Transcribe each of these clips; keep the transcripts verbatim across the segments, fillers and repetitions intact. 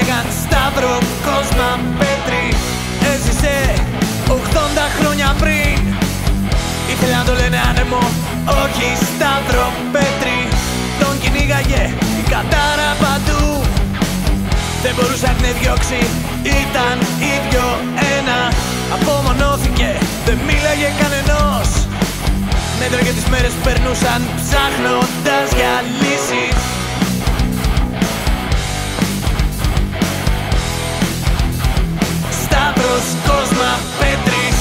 λέγαν Σταύρο Κόσμα Πέτρη. Έζησε ογδόντα χρόνια πριν. Ήθελε να το λένε άνεμο, όχι Σταύρο Πέτρη. Τον κυνήγαγε η κατάρα παντού. Δεν μπορούσε να την διώξει, ήταν ίδιο ένα. Απομονώθηκε, δεν μίλαγε κανενός. Μέτραγε τις μέρες που περνούσαν ψάχνοντας για λύσεις. Σταύρος Κόσμα Πέτρης.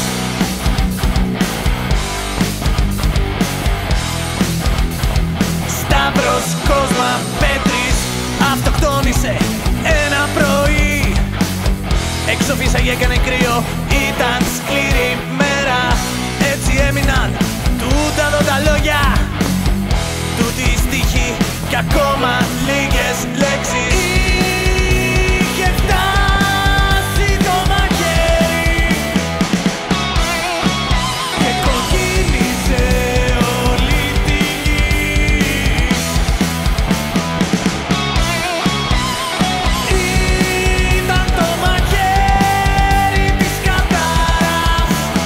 Σταύρος Κόσμα Πέτρης. Αυτοκτόνησε ένα πρωί. Έξω φύσαγε, έκανε κρύο, ήταν σκληρή μέρα. Έτσι έμειναν τούτα εδώ τα λόγια, τούτη η στίχη κι ακόμα λίγες λέξεις. Είχε φτάσει το μαχαίρι και κοκκίνιζε όλη τη γη. Ήταν το μαχαίρι της κατάρας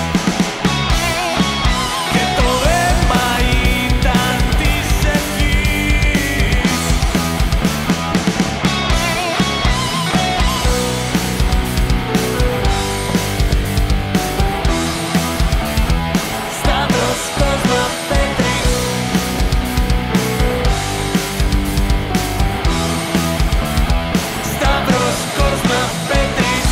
και το αίμα ήταν της ευχής. Σταύρος Κόσμα Πέτρης. Σταύρος Κόσμα Πέτρης.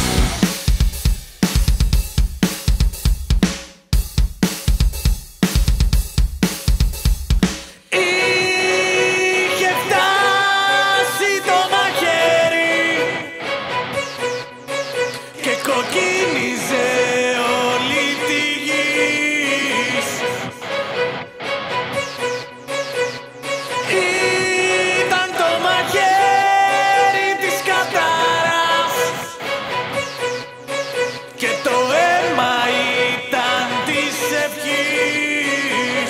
Είχε φτάσει το μαχαίρι και κοκκίνιζε όλη τη γη. Ήταν το μαχαίρι της κατάρας και το αίμα ήταν της ευχής.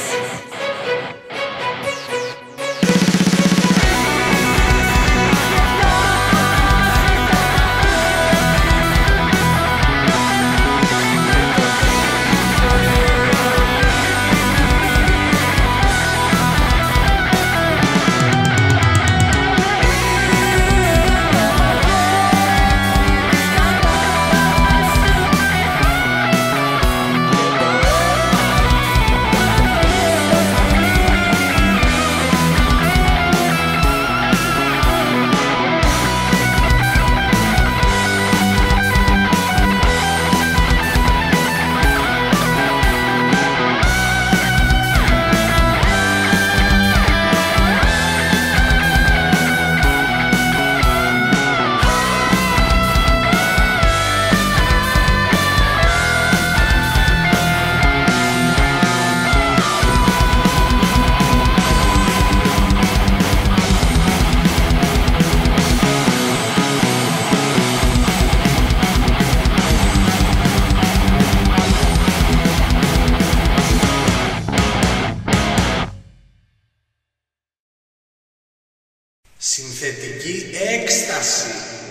Συνθετική έκσταση.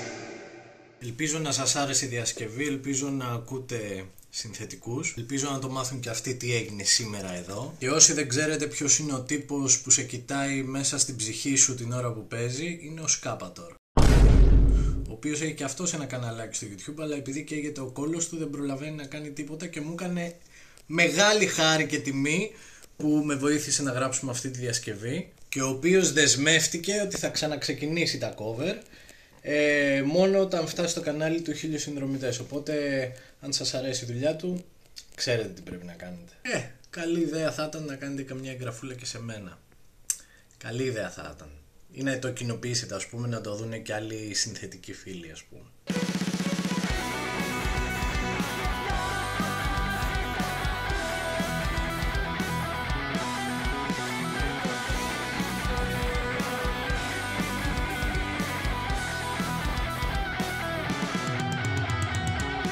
Ελπίζω να σας άρεσε η διασκευή, ελπίζω να ακούτε συνθετικούς, ελπίζω να το μάθουν και αυτοί τι έγινε σήμερα εδώ. Και όσοι δεν ξέρετε ποιος είναι ο τύπος που σε κοιτάει μέσα στην ψυχή σου την ώρα που παίζει, είναι ο Σκάπατορ, ο οποίος έχει και αυτός ένα καναλάκι στο YouTube, αλλά επειδή καίγεται ο κόλλος του δεν προλαβαίνει να κάνει τίποτα και μου έκανε μεγάλη χάρη και τιμή που με βοήθησε να γράψουμε αυτή τη διασκευή και ο οποίος δεσμεύτηκε ότι θα ξαναξεκινήσει τα cover ε, μόνο όταν φτάσει στο κανάλι του χίλιους συνδρομητές. Οπότε αν σας αρέσει η δουλειά του, ξέρετε τι πρέπει να κάνετε. Ε, καλή ιδέα θα ήταν να κάνετε καμιά εγγραφούλα και σε μένα. Καλή ιδέα θα ήταν. Ή να το κοινοποιήσετε, ας πούμε, να το δουν και άλλοι συνθετικοί φίλοι, ας πούμε.